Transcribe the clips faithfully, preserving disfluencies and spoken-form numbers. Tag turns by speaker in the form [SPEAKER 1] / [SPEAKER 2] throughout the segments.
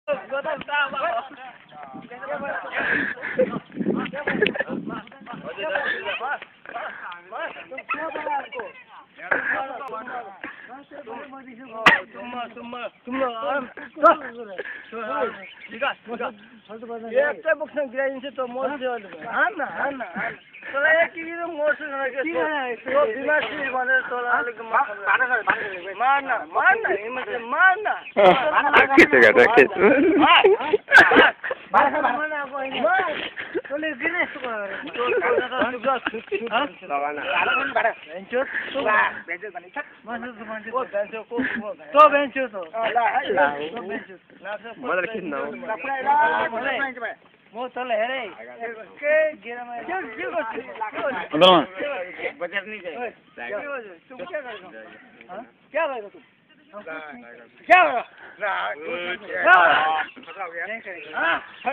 [SPEAKER 1] एकटा बोक्स गिराइदिन्छ त मर्छ हान न हान न तँलाई एक किलो मर्छ त्यो बिमार छु भनेर तँलाई अलिक मार न मार न हिम्मत मार न तँले किन यस्तो म तल हेरे के गिरामा के के गर्छु बजार नहीं जाए तुम क्या करेगा हां क्या करेगा तुम क्या करेगा हां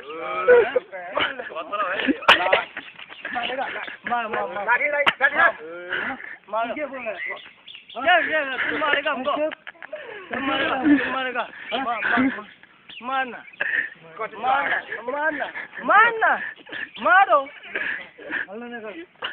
[SPEAKER 1] मारेगा मार मार मार मारेगा मार क्या बोल रहा है क्या क्या तुम मारेगा हमको तुम मारेगा तुम मारेगा मारना मारना मारना मारना मारो अल्लाह ने कर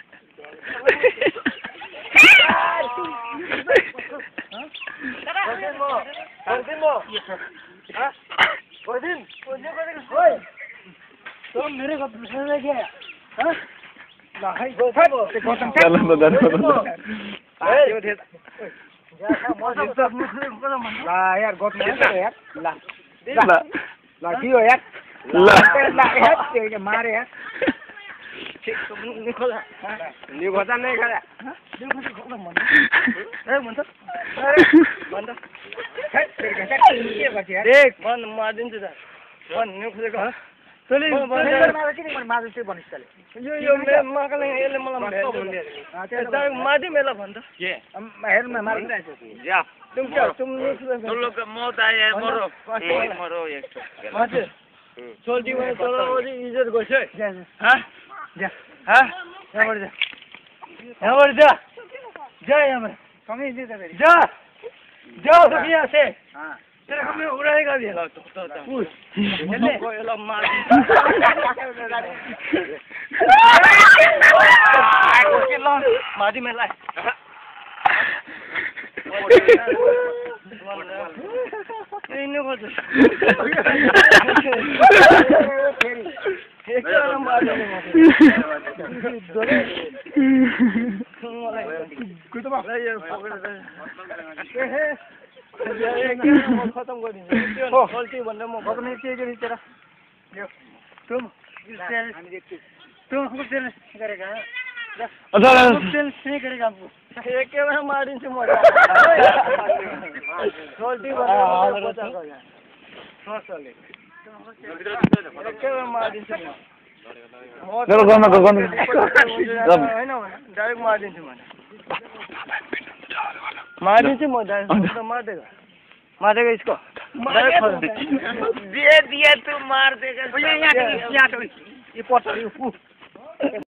[SPEAKER 1] हां मो दिन मो हां दिन पुण्य करे ओए तुम मेरे को प्रश्न ले गया हां ला है गौतम चल बदल ला यार गौतम यार ला ला ला दियो यार ला ला यार ये मारे यार ठीक तुम निकोला निकोला नहीं करा निकोला खोला मन ए मन त अरे मन त हे के बचे यार देख मन मार दिन्छ त मन निकोला तले मार किन मन मार चाहिँ भनिसले यो यो मे मकले यसले मलाई भेट्छ भन्दै अ त्यो मादि मेला भन्छ के हेरमा मारिरहेछ जा तुम क्या तुम तुम लोग मौत आए मरो मरो एक हजुर छोडी भने तल ओरी इज्जत गर्छ ह जा ह यहाँबाट जा यहाँबाट जा जा यहाँबाट सँगै इज्जत गरे जा जाओ सब यहाँ से हां तेरे को मैं उड़ाएगा भी ला तो तो पूछ ले को ये लो मार के लो मादी में ला ini kok tuh खत्म गरिदिन्छु त्यो गल्ती भन्दा म भगवान के गरि तेरा यो तुम तुम तेल गरेका अच्छा तेल से गरेका एक बार मारिन्छु म गल्ती भन्दा बचा गयो ससले एक बार मारिन्छु म चलो गर्न त गर्न हैन डाइरेक्ट मारिदिन्छु भने मारिन्छु म डाइरेक्ट मार्देगा मारेगा इसको दिए दिए तू मार देगा ये यहाँ ये पत्थर